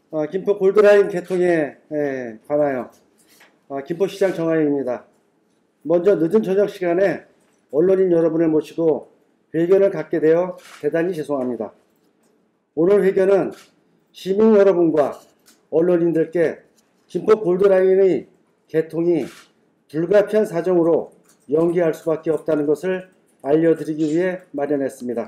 김포 골드라인 개통에 관하여 김포시장 정하영입니다. 먼저 늦은 저녁 시간에 언론인 여러분을 모시고 회견을 갖게 되어 대단히 죄송합니다. 오늘 회견은 시민 여러분과 언론인들께 김포 골드라인의 개통이 불가피한 사정으로 연기할 수밖에 없다는 것을 알려드리기 위해 마련했습니다.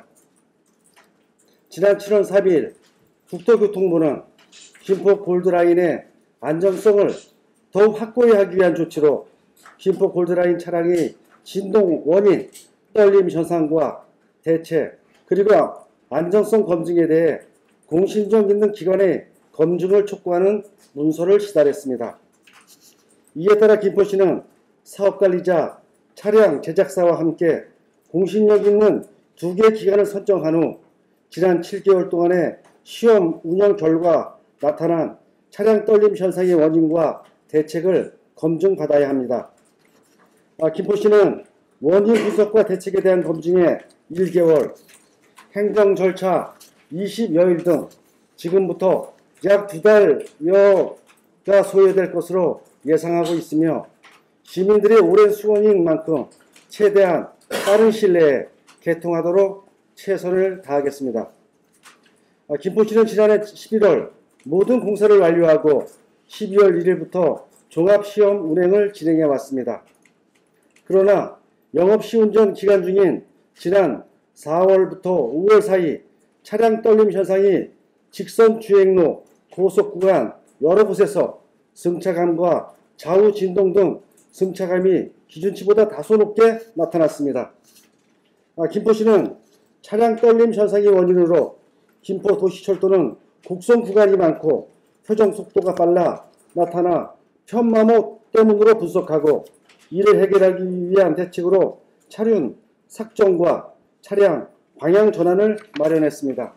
지난 7월 3일 국토교통부는 김포 골드라인의 안정성을 더욱 확고히 하기 위한 조치로 김포 골드라인 차량의 진동 원인, 떨림 현상과 대책, 그리고 안정성 검증에 대해 공신력 있는 기관의 검증을 촉구하는 문서를 시달했습니다. 이에 따라 김포시는 사업관리자, 차량 제작사와 함께 공신력 있는 2개 기관을 선정한 후 지난 7개월 동안의 시험 운영 결과 나타난 차량 떨림 현상의 원인과 대책을 검증받아야 합니다. 김포시는 원인 분석과 대책에 대한 검증에 1개월, 행정 절차 20여일 등 지금부터 약 2달여가 소요될 것으로 예상하고 있으며 시민들의 오랜 수원인 만큼 최대한 빠른 시일 내에 개통하도록 최선을 다하겠습니다. 김포시는 지난해 11월 모든 공사를 완료하고 12월 1일부터 종합시험 운행을 진행해 왔습니다. 그러나 영업시운전 기간 중인 지난 4월부터 5월 사이 차량 떨림 현상이 직선 주행로, 고속구간 여러 곳에서 승차감과 좌우 진동 등 승차감이 기준치보다 다소 높게 나타났습니다. 김포시는 차량 떨림 현상의 원인으로 김포 도시철도는 곡선 구간이 많고 표정 속도가 빨라 나타나 편마모 때문으로 분석하고 이를 해결하기 위한 대책으로 차륜 삭정과 차량 방향 전환을 마련했습니다.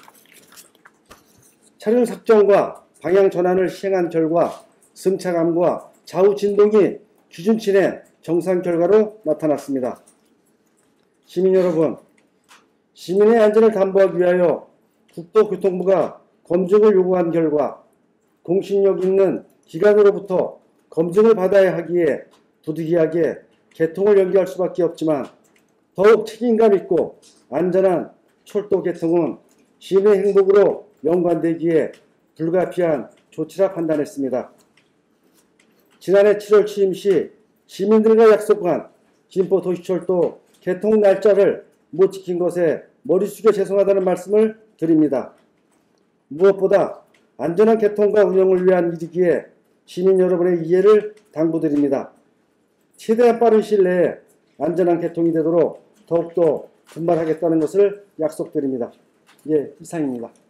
차륜 삭정과 방향 전환을 시행한 결과 승차감과 좌우 진동이 기준치 내 정상 결과로 나타났습니다. 시민 여러분, 시민의 안전을 담보하기 위하여 국토교통부가 검증을 요구한 결과 공신력 있는 기관으로부터 검증을 받아야 하기에 부득이하게 개통을 연기할 수밖에 없지만 더욱 책임감 있고 안전한 철도 개통은 시민의 행복으로 연관되기에 불가피한 조치라 판단했습니다. 지난해 7월 취임 시 시민들과 약속한 김포 도시철도 개통 날짜를 못 지킨 것에 머리 숙여 죄송하다는 말씀을 드립니다. 무엇보다 안전한 개통과 운영을 위한 일이기에 시민 여러분의 이해를 당부드립니다. 최대한 빠른 시일 내에 안전한 개통이 되도록 더욱더 분발하겠다는 것을 약속드립니다. 이상입니다.